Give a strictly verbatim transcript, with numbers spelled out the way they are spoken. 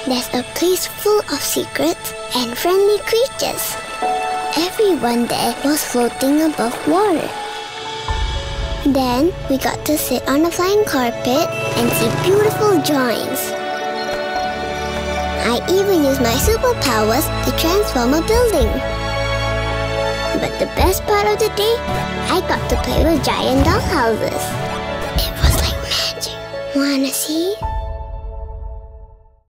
there's a place full of secrets and friendly creatures. Everyone there was floating above water. Then we got to sit on a flying carpet and see beautiful drawings. I even used my superpowers to transform a building. But the best part of the day, I got to play with giant doll houses. It was like magic. Wanna see?